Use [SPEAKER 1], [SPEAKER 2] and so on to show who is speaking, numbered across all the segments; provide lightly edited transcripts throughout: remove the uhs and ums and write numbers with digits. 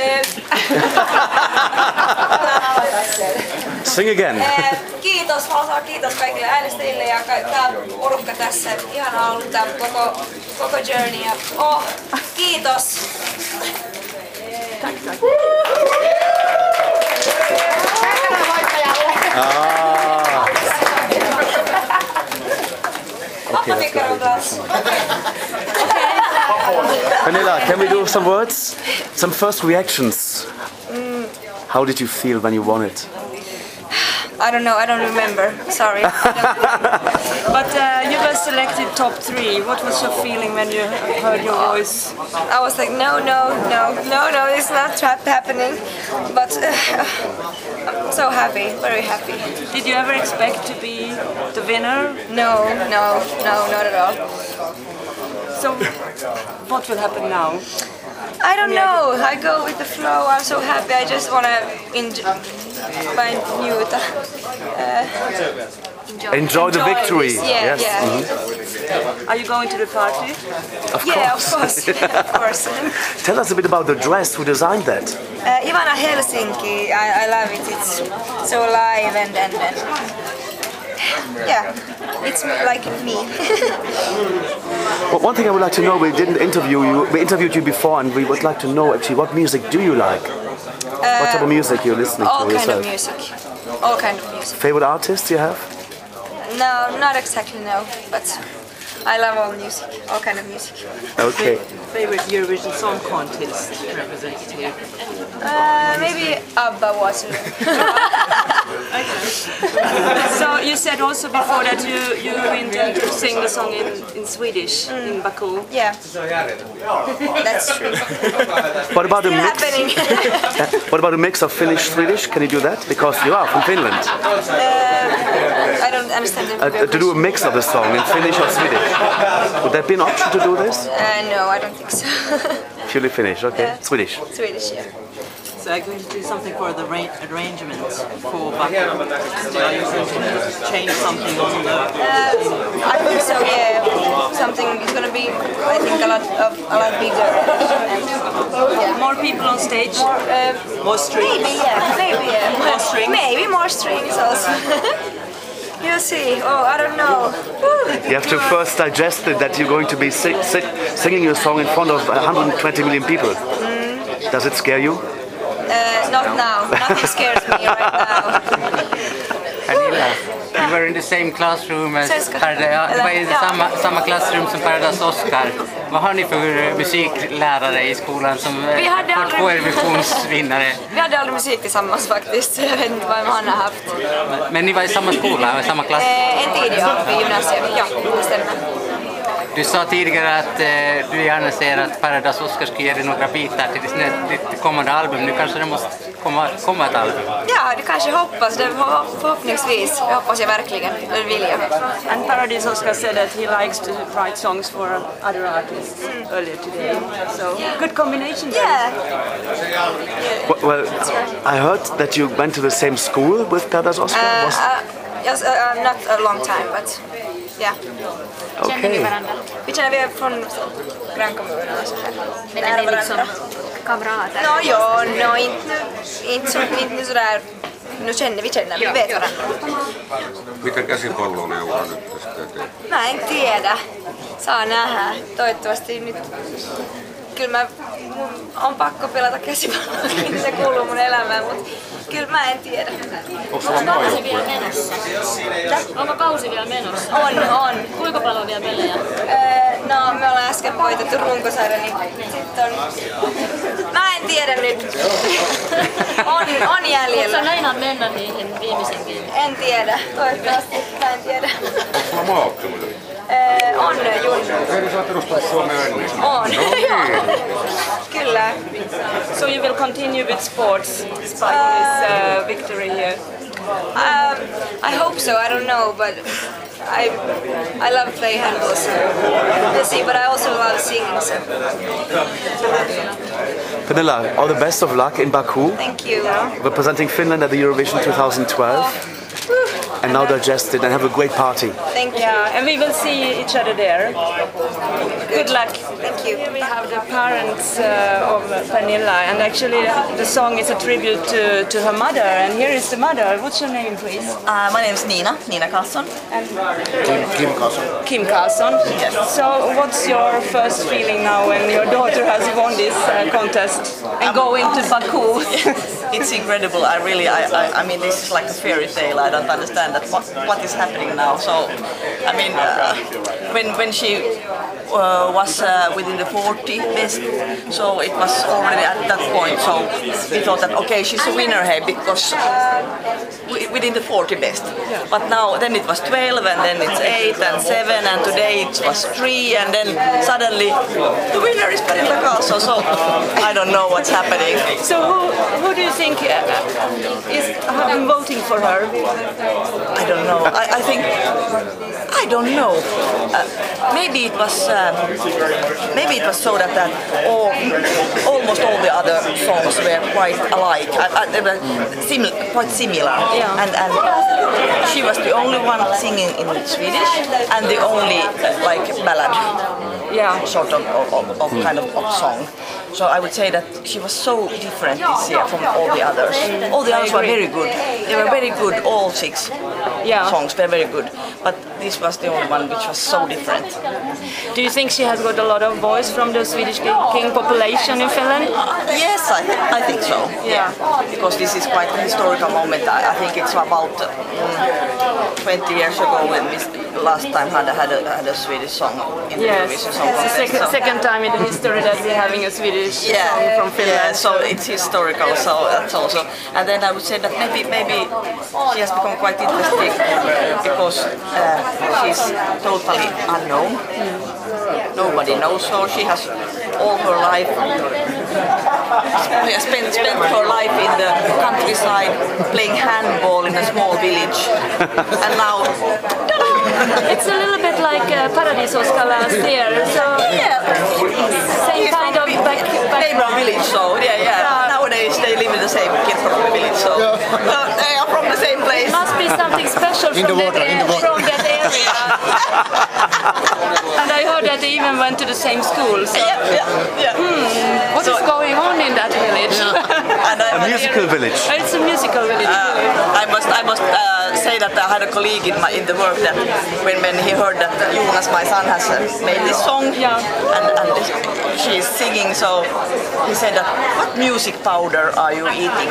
[SPEAKER 1] Sing again.
[SPEAKER 2] Kiitos, haluan kiitos kaikille äänestäjille ja tää porukka tässä. Ihanaa ollut tää koko journey. Ja, kiitos.
[SPEAKER 1] Okay, Pernilla, can we do some words? Some first reactions. How did you feel when you won it?
[SPEAKER 2] I don't know, I don't remember, sorry.
[SPEAKER 3] But you were selected top 3. What was your feeling when you heard your voice?
[SPEAKER 2] I was like, no, it's not happening. But I'm so happy, very happy.
[SPEAKER 3] Did you ever expect to be the winner?
[SPEAKER 2] No, not at all.
[SPEAKER 3] So, what will happen now?
[SPEAKER 2] I don't know. I go with the flow. I'm so happy. I just want to
[SPEAKER 1] enjoy the victory.
[SPEAKER 2] Yes. Yeah.
[SPEAKER 1] Mm-hmm.
[SPEAKER 3] Are you going to the party?
[SPEAKER 1] Of
[SPEAKER 2] course. Of course.
[SPEAKER 1] Tell us a bit about the dress. Who designed that?
[SPEAKER 2] Ivana Helsinki. I love it. It's so alive and yeah, it's like me.
[SPEAKER 1] Well, one thing I would like to know, we didn't interview you, we interviewed you before, and we would like to know actually what music do you like? What type of music you're listening
[SPEAKER 2] all
[SPEAKER 1] to yourself?
[SPEAKER 2] All kind of music.
[SPEAKER 1] Favorite artists you have?
[SPEAKER 2] No, not exactly, no, but I love all music, all kind of music.
[SPEAKER 1] Okay.
[SPEAKER 3] Favorite Eurovision Song Contest representative?
[SPEAKER 2] Maybe ABBA was.
[SPEAKER 3] So you said also before that you intend to sing the song in Swedish in Baku.
[SPEAKER 2] Yeah, that's true.
[SPEAKER 1] What about a mix?
[SPEAKER 2] Happening.
[SPEAKER 1] What about a mix of Finnish Swedish? Can you do that? Because you are from Finland.
[SPEAKER 2] I don't understand the
[SPEAKER 1] to do a mix of the song in Finnish or Swedish. Would that be an option to do this?
[SPEAKER 2] No, I don't think so.
[SPEAKER 1] Purely Finnish, okay.
[SPEAKER 2] Yeah.
[SPEAKER 1] Swedish.
[SPEAKER 2] Swedish, yeah.
[SPEAKER 3] So I'm going to do something for the arrangements for Baku. Are you going to change something on the...
[SPEAKER 2] I think so, yeah. Something is going to be, I think, a lot bigger. Yeah.
[SPEAKER 3] More people on stage? More strings?
[SPEAKER 2] Maybe, yeah.
[SPEAKER 3] More strings?
[SPEAKER 2] Maybe more strings also. You'll see. Oh, I don't know.
[SPEAKER 1] You have to first digest it that you're going to be singing your song in front of 120 million people. Does it scare you?
[SPEAKER 2] Not now. Nothing scares me right now.
[SPEAKER 4] Pernilla, you were in the same classroom as samma klassrum som Paradise Oscar. Vad har ni för musiklärare i skolan som var Eurovisionsvinnare?
[SPEAKER 2] Vi hade aldrig musik tillsammans faktiskt. Jag vet inte vad han har haft.
[SPEAKER 4] Men ni var i samma skola, i samma klass?
[SPEAKER 2] En tid, ja, vid gymnasiet. Ja, det stämmer.
[SPEAKER 4] Du sa tidigare att du gärna ser att Paradise Oscar ska ge dig några bitar till ditt kommande album. Nu kanske det måste komma ett album.
[SPEAKER 2] Ja, det kanske hoppas. Det förhoppningsvis. Jag hoppas jag verkligen. Det vill jag.
[SPEAKER 3] And Paradise Oscar said that he likes to write songs for other artists earlier today. So, good combination.
[SPEAKER 2] Yeah.
[SPEAKER 1] Well, I heard that you went to the same school with Paradise Oscar?
[SPEAKER 2] Yes, not a long time, but yeah.
[SPEAKER 1] Okay.
[SPEAKER 2] Vi känner vi är från grannkommunerna och så här.
[SPEAKER 5] Men är ni liksom kamrater?
[SPEAKER 2] Inte sådär. Nu känner vi vet varandra.
[SPEAKER 6] Mitä käsipalloneuvaa nyt tästä eteen?
[SPEAKER 2] Mä en tiedä. Saa nähdä. Toivottavasti nyt. Kyllä mun on pakko pelata käsipalloa, se kuuluu mun elämään, mutta kyllä mä en tiedä.
[SPEAKER 5] Onko kausi vielä menossa? Onko kausi vielä menossa?
[SPEAKER 2] On.
[SPEAKER 5] Kuinka paljon vielä pelejä?
[SPEAKER 2] No, me ollaan äsken voitettu runkosarja, niin sitten on... Mä en tiedä nyt. On jäljellä.
[SPEAKER 5] Mutta näin mennä niihin viimeisimpiin?
[SPEAKER 2] En tiedä, toivottavasti. Mä en tiedä.
[SPEAKER 6] Onko sulla maaotteluja?
[SPEAKER 2] On junnu.
[SPEAKER 6] Hei, sä oot edustanut Suomea ennen.
[SPEAKER 2] On. Kyllä.
[SPEAKER 3] So you will continue with sports despite this victory here?
[SPEAKER 2] I hope so. I don't know, but I love playing handball, so we'll see. But I also love singing. So.
[SPEAKER 1] Pernilla, all the best of luck in Baku.
[SPEAKER 2] Thank you.
[SPEAKER 1] Representing Finland at the Eurovision 2012. and now digest it and have a great party.
[SPEAKER 2] Thank you.
[SPEAKER 3] Yeah, and we will see each other there. Good luck.
[SPEAKER 2] Thank you.
[SPEAKER 3] Here we have the parents of Pernilla, and actually the song is a tribute to her mother. And here is the mother. What's your name, please?
[SPEAKER 7] My name is Nina Karlsson.
[SPEAKER 3] And
[SPEAKER 8] Kim Karlsson.
[SPEAKER 3] Kim Karlsson.
[SPEAKER 7] Yes.
[SPEAKER 3] So, what's your first feeling now when your daughter has won this contest and going to Baku?
[SPEAKER 7] It's incredible. I mean, this is like a fairy tale. I don't understand that what is happening now. So, I mean, when she was within the 40 best, so it was already at that point. So we thought that okay, she's a winner here because within the 40 best. But now then it was 12, and then it's 8 and 7, and today it was 3, and then suddenly the winner is Pernilla Karlsson. So I don't know what's happening.
[SPEAKER 3] So who do you think have been voting for her?
[SPEAKER 7] I don't know. I think I don't know. Maybe it was so that almost all the other songs were quite alike. They were quite similar.
[SPEAKER 3] Yeah.
[SPEAKER 7] And she was the only one singing in Swedish and the only like ballad.
[SPEAKER 3] Yeah.
[SPEAKER 7] Sort of kind of pop song. So I would say that she was so different this year from all the others. All the others were very good. They were very good. All 6 songs were very good. But this was the only one which was so different.
[SPEAKER 3] Do you think she has got a lot of voice from the Swedish King population in Finland?
[SPEAKER 7] Yes, I think so. Yeah. Because this is quite a historical moment. I think it's about 20 years ago when we last time had a Swedish song in the Eurovision Song Contest.
[SPEAKER 3] It's the second time in the history that we're having a Swedish song from Finland.
[SPEAKER 7] Yeah, so it's historical, so that's also. And then I would say that maybe she has become quite interesting because she's totally unknown. Nobody knows her. She has all her life spent her life in the countryside playing handball in a small village, and now
[SPEAKER 3] it's a little bit like Paradisoska last year. So same kind of back
[SPEAKER 7] village. So nowadays they live in the same Kirkkonummi village. So they are from the same place.
[SPEAKER 3] Must be something special from that area. And I heard that they even went to the same school. So. What is going on in that village?
[SPEAKER 1] A musical village.
[SPEAKER 3] It's a musical village.
[SPEAKER 7] I must say that I had a colleague in the work that when he heard that Jonas, my son, has made this song and she's singing, so he said that what music powder are you eating?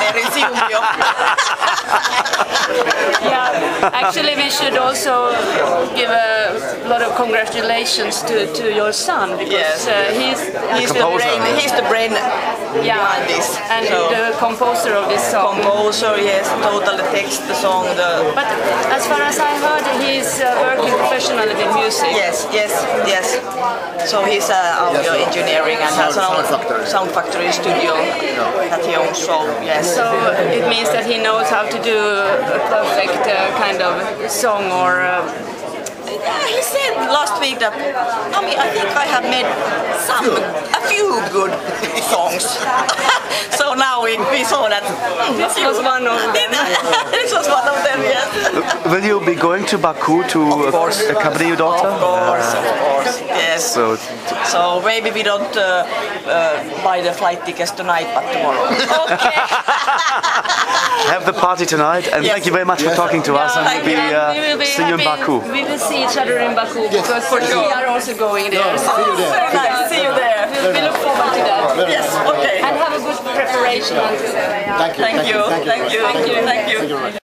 [SPEAKER 3] Actually we should also give a lot of congratulations to your son because he's
[SPEAKER 7] the brain behind this.
[SPEAKER 3] And the composer of this song.
[SPEAKER 7] Composer, yes, totally text the song.
[SPEAKER 3] But as far as I heard, he's working professionally with music.
[SPEAKER 7] Yes. So he's audio engineering and has a sound factory studio that he owns. So yes.
[SPEAKER 3] So it means that he knows how to do a perfect kind of song or.
[SPEAKER 7] He said last week that I think I have made a few good songs. So now we saw that
[SPEAKER 3] this was one of them.
[SPEAKER 7] This was one of them, yes.
[SPEAKER 1] Will you be going to Baku to accompany your daughter?
[SPEAKER 7] Of course, yes. So maybe we don't buy the flight tickets tonight, but tomorrow. Okay.
[SPEAKER 1] Have the party tonight, and thank you very much for talking to us, and we'll see you in Baku.
[SPEAKER 3] We will see each other in Baku because we are also going there. So
[SPEAKER 7] very nice. See you there.
[SPEAKER 3] We look forward to that.
[SPEAKER 7] Yes. Okay.
[SPEAKER 3] And have a good preparation.
[SPEAKER 7] Thank you.